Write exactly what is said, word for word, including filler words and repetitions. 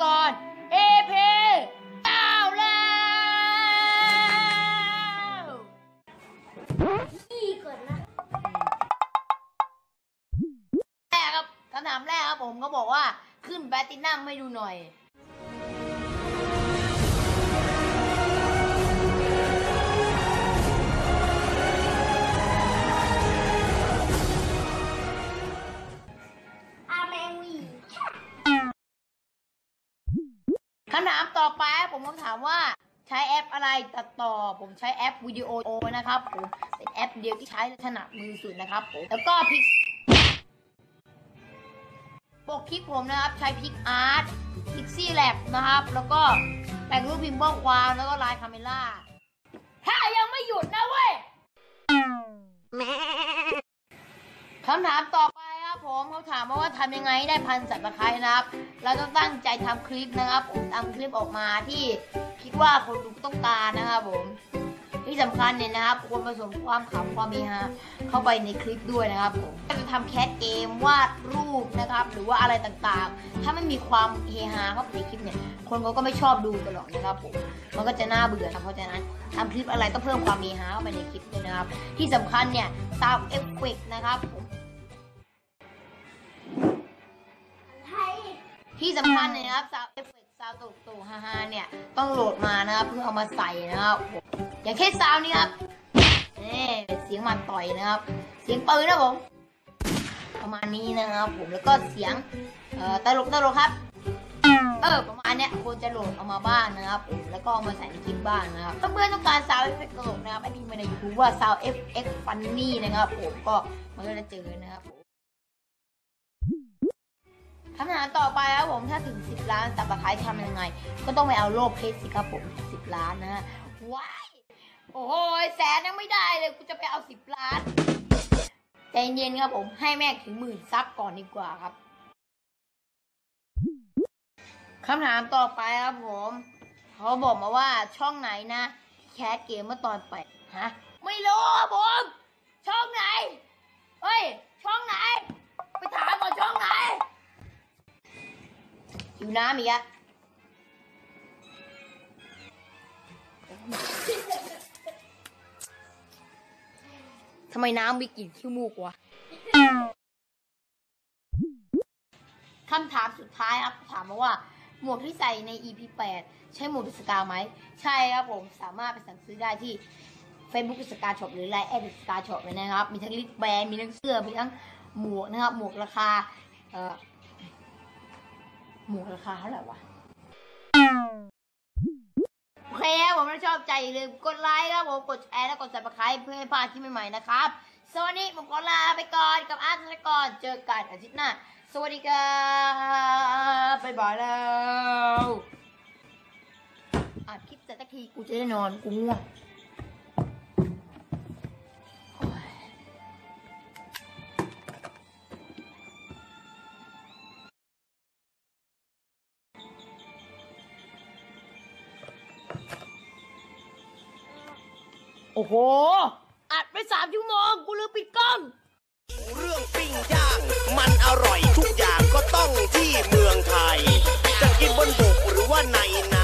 ก่อน เอ พี เก้าแล้วนี่ก่อนนะแรกครับคำถามแรกครับผมก็บอกว่าขึ้นแบตตินัมให้ดูหน่อยคำถามต่อไปผมก็ถามว่าใช้แอปอะไรตัดต่อผมใช้แอปวิดีโอนะครับผมเป็นแอปเดียวที่ใช้ถนัดมือสุดนะครับผมแล้วก็พิกปกคลิปผมนะครับใช้พิกอาร์ตพิกซี่แลบนะครับแล้วก็แต่งรูปพิมพ์ข้อความแล้วก็ไลน์คาเมล่าถ้ายังไม่หยุดนะเว้ยคำถามต่อไปครับผมเขาถามว่าทำยังไงได้พันสับตะไคร้นะครับเราต้องตั้งใจทำคลิปนะครับผมทำคลิปออกมาที่คิดว่าคนดูต้องการนะครับผมที่สำคัญเนี่ยนะครับควรผสมความขำความมีฮาเข้าไปในคลิปด้วยนะครับผมจะทำแคสเกมวาดรูปนะครับหรือว่าอะไรต่างๆถ้าไม่มีความเฮฮาเข้าไปในคลิปเนี่ยคนเขาก็ไม่ชอบดูตลอดนะครับผมมันก็จะน่าเบื่อนะเพราะฉะนั้นทำคลิปอะไรต้องเพิ่มความเฮฮาเข้าไปในคลิปด้วยนะครับที่สำคัญเนี่ยซาวด์เอฟเฟกต์นะครับผมที่สำคัญเลยนะครับซาวด์เอฟเฟกต์ซาวด์โตโตฮ่าฮ่าเนี่ยต้องโหลดมานะครับเพื่อเอามาใส่นะครับอย่างเช่นซาวด์นี้ครับนี่เสียงมันต่อยนะครับเสียงปืนนะผมประมาณนี้นะครับผมแล้วก็เสียงเอ่อตลกตลกครับเออประมาณเนี้ยควรจะโหลดเอามาบ้างนะครับผมแล้วก็เอามาใส่ในคลิปบ้างนะครับถ้าเพื่อนต้องการซาวด์เอฟเฟกต์ตลกนะครับไอพี่มาในยูทูบว่าซาวด์เอฟเฟกต์ฟันนี่นะครับผมก็มันก็จะเจอนะครับคำถามต่อไปครับผมถ้าถึงสิบล้านสับตะไคร้ทำยังไงก็ต้องไปเอาโล่เพชรสิครับผมสิบล้านนะฮะว้ายโอ้โหแสนยังไม่ได้เลยกูจะไปเอาสิบล้านใจเย็นครับผมให้แม่ถึงหมื่นซับก่อนดีกว่าครับคำถามต่อไปครับผมเขาบอกมาว่าช่องไหนนะแคสเกมเมื่อตอนไปฮะไม่รู้ครับผมช่องไหนเฮ้ยช่องไหนไปถามก่อนช่องไหนอยู่น้ำอีกอะทำไมน้ำมีกลิ่นขี้มูกวะคำถามสุดท้ายครับถามมาว่าหมวกที่ใส่ใน อี พี แปดใช่หมวกดิสกาไหมใช่ครับผมสามารถไปสั่งซื้อได้ที่ Facebook ดิสกาช็อปหรือไลน์แอดดิสกาช็อปเลยนะครับมีทั้งลิปแบนมีทั้งเสื้อมีทั้งหมวกนะครับหมวกราคาเอ่อหมวกราคาเท่าไหร่วะโอเคครับผมถ้าชอบใจอย่าลืมกดไลค์ครับผมกดแชร์และกด ซับสไครบ์ เพื่อให้พลาดคลิปใหม่ๆนะครับสวัสดีผมขอลาไปก่อนกับอาร์ตธนกรเจอกันอาทิตย์หน้าสวัสดีครับบ๊ายบายแล้วอ่านคลิปเสร็จสักทีกูจะได้นอนกูง่วงโอ้โหอัดไปสามชั่วโมงกูลืมปิดกล้องเรื่องปิ้งย่างมันอร่อยทุกอย่างก็ต้องที่เมืองไทยจะกินบนบกหรือว่าในน้ำ